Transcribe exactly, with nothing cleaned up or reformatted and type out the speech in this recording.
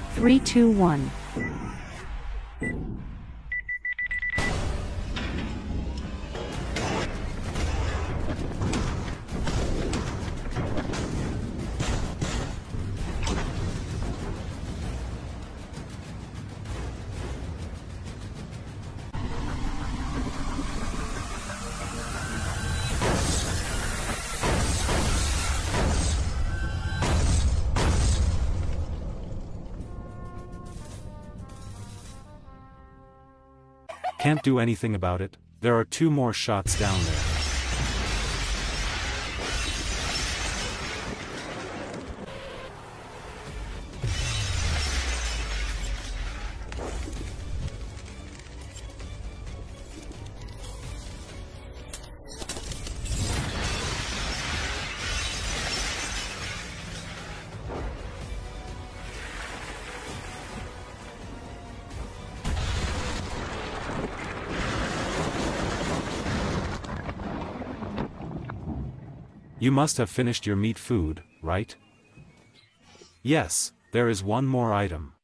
Three, two, one. Can't do anything about it, there are two more shots down there. You must have finished your meat food, right? Yes, there is one more item.